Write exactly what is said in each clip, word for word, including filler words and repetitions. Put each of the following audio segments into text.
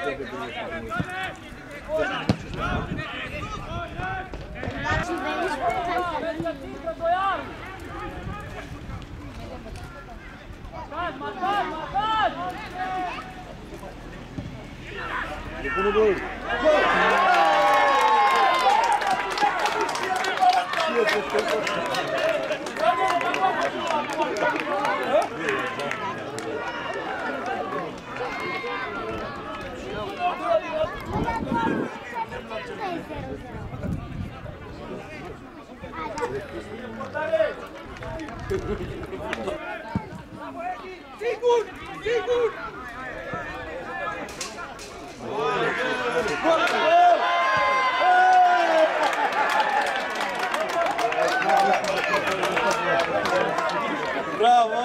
Sigur! Sigur! Bravo!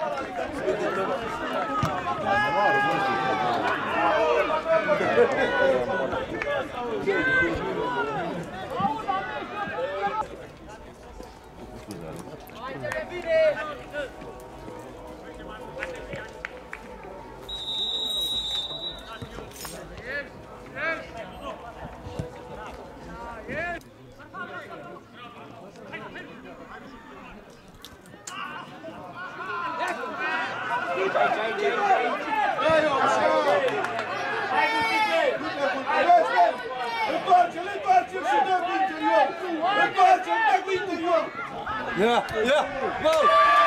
Întoarce-l, întoarce-l și dă cu interior! Întoarce-l, dă cu interior! Ia, ia, gol!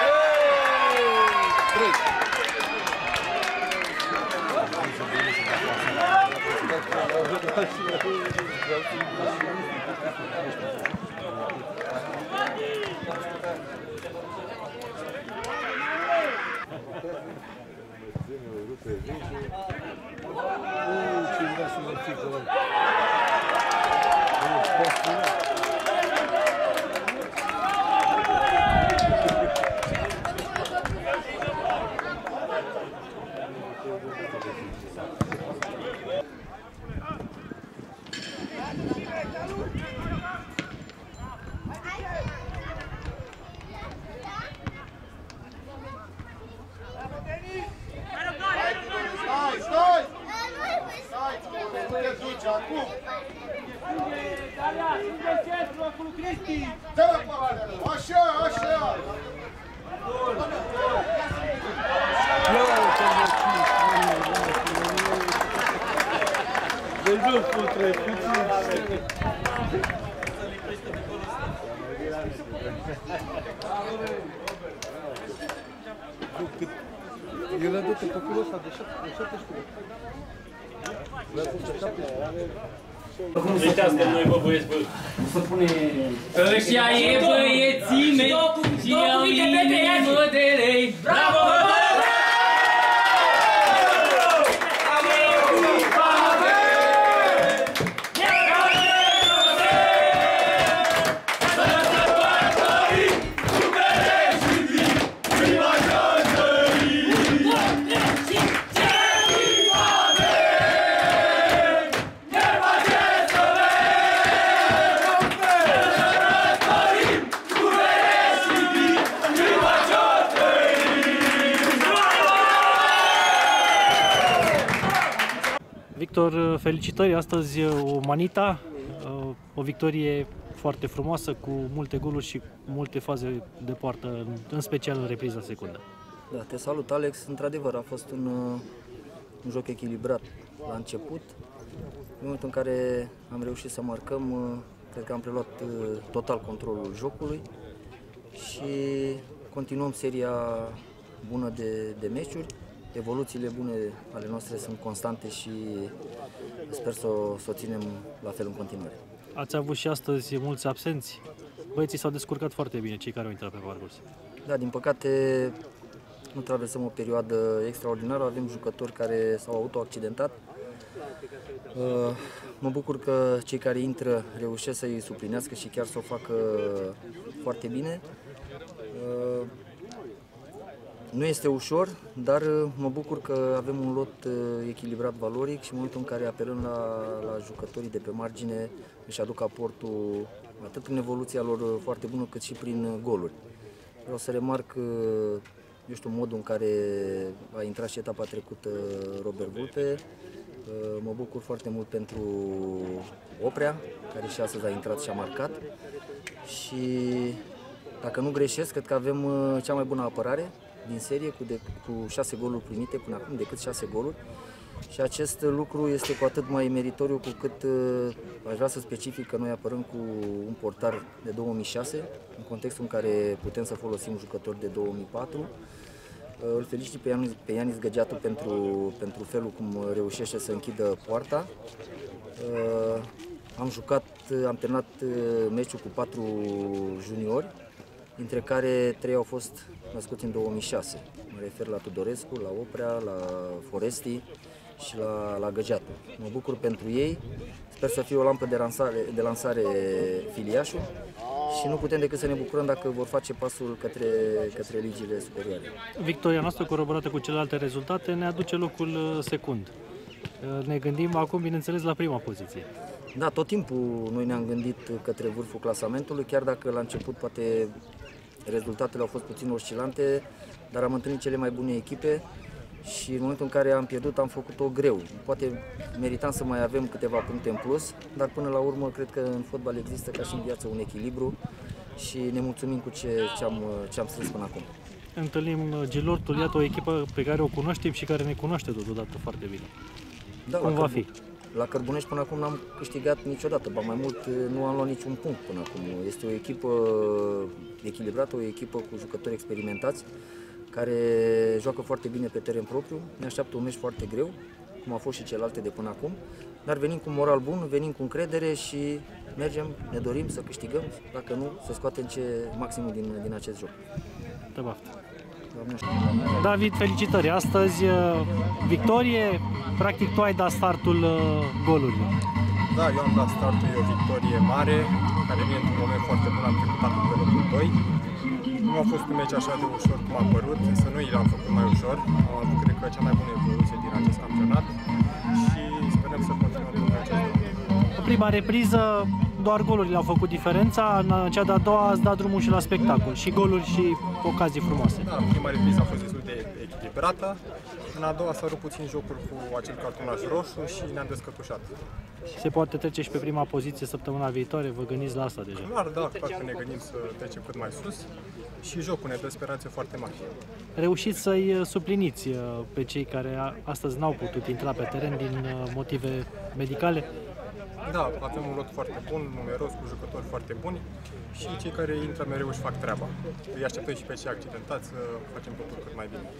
Trei! Așa, așa! Văzut cu trei, puțin. El a dat copilul ăsta de șaptesprezece. Cum ziceați că noi bă băieți, bă? Să pune... Ăștia e băieții mei și au inimă de lei. Bravo, bă, bă! Victor, felicitări! Astăzi o manita, o victorie foarte frumoasă, cu multe goluri și multe faze de poartă, în special în repriza secundă. Da, te salut, Alex. Într-adevăr, a fost un, un joc echilibrat la început. În momentul în care am reușit să marcăm, cred că am preluat total controlul jocului și continuăm seria bună de, de meciuri. Evoluțiile bune ale noastre sunt constante și sper să o, să o ținem la fel în continuare. Ați avut și astăzi mulți absenți. Băieții s-au descurcat foarte bine, cei care au intrat pe parcurs. Da, din păcate nu traversăm o perioadă extraordinară, avem jucători care s-au autoaccidentat. Mă bucur că cei care intră reușesc să-i suplinească și chiar să o facă foarte bine. Nu este ușor, dar mă bucur că avem un lot echilibrat valoric și în momentul în care apelăm la, la jucătorii de pe margine își aduc aportul atât în evoluția lor foarte bună cât și prin goluri. Vreau să remarc, eu știu, modul în care a intrat și etapa trecută Robert Vulpe. Mă bucur foarte mult pentru Oprea, care și astăzi a intrat și a marcat. Și dacă nu greșesc, cred că avem cea mai bună apărare din serie, cu, de, cu șase goluri primite până acum, decât șase goluri. Și acest lucru este cu atât mai meritoriu cu cât aș vrea să specific că noi apărăm cu un portar de două mii șase, în contextul în care putem să folosim jucători de două mii patru. Îl felicit pe Ianis, pe Ianis Găgeatu pentru, pentru felul cum reușește să închidă poarta. Am jucat, am terminat meciul cu patru juniori, dintre care trei au fost născuți în două mii șase. Mă refer la Tudorescu, la Oprea, la Foresti și la, la Găgeatu. Mă bucur pentru ei, sper să fie o lampă de lansare, de lansare filiașul și nu putem decât să ne bucurăm dacă vor face pasul către, către ligile superioare. Victoria noastră, coroborată cu celelalte rezultate, ne aduce locul secund. Ne gândim acum, bineînțeles, la prima poziție. Da, tot timpul noi ne-am gândit către vârful clasamentului, chiar dacă la început poate rezultatele au fost puțin oscilante, dar am întâlnit cele mai bune echipe și în momentul în care am pierdut am făcut-o greu. Poate meritam să mai avem câteva puncte în plus, dar până la urmă cred că în fotbal există ca și în viață un echilibru și ne mulțumim cu ce, ce, am, ce am strâns până acum. Întâlnim Gilortul, iată o echipă pe care o cunoaștem și care ne cunoaște totodată foarte bine. Da, cum va fi? La Cărbunești până acum n-am câștigat niciodată, ba mai mult nu am luat niciun punct până acum. Este o echipă echilibrată, o echipă cu jucători experimentați, care joacă foarte bine pe teren propriu. Ne așteaptă un meci foarte greu, cum a fost și celelalte de până acum, dar venim cu moral bun, venim cu încredere și mergem, ne dorim să câștigăm, dacă nu, să scoatem ce maximul din, din acest joc. Te baftă. David, felicitări! Astăzi victorie, practic tu ai dat startul golurilor. Da, eu am dat startul, e o victorie mare, care vine într-un moment foarte bun, am trecut acum pe locul doi. Nu a fost un meci așa de ușor cum a părut, însă nu i-am făcut mai ușor. Am avut, cred că, cea mai bună evoluție din acest campionat și sperăm să continuăm cu acest lucru. În prima repriză, doar golurile au făcut diferența, în cea de-a doua ați dat drumul și la spectacol, și goluri și ocazii frumoase. Da, prima repriză a fost destul de echilibrată, în a doua s-a rupt puțin jocul cu acel cartonaș roșu și ne-am descătușat. Se poate trece și pe prima poziție săptămâna viitoare, vă gândiți la asta deja? Clar, da, clar că ne gândim să trecem cât mai sus și jocul ne dă speranțe foarte mari. Reușiți să-i supliniți pe cei care astăzi n-au putut intra pe teren din motive medicale? Da, avem un lot foarte bun, numeros, cu jucători foarte buni și cei care intră mereu își fac treaba. Îi așteptăm și pe cei accidentați să facem totul cât mai bine.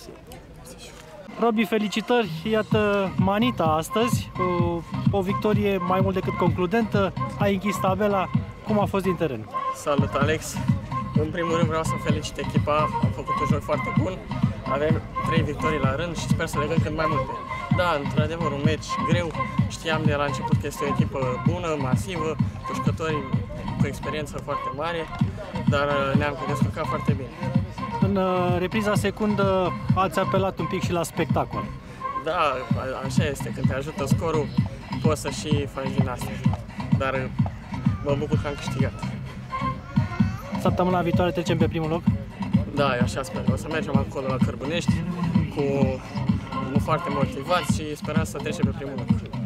Robi, felicitări! Iată Manita astăzi, o, o victorie mai mult decât concludentă, ai închis tabela, cum a fost din teren? Salut, Alex! În primul rând vreau să felicit echipa, am făcut un joc foarte bun, avem trei victorii la rând și sper să legăm cât mai multe. Da, într-adevăr, un meci greu, știam de la început că este o echipă bună, masivă, cu jucători cu experiență foarte mare, dar ne-am descurcat foarte bine. În repriza secundă ați apelat un pic și la spectacol. Da, așa este, când te ajută scorul, poți să și faci din astea, dar mă bucur că am câștigat. Săptămâna viitoare trecem pe primul loc? Da, așa sper. O să mergem acolo la Cărbunești cu foarte motivați și sperăm să trecem pe primul loc.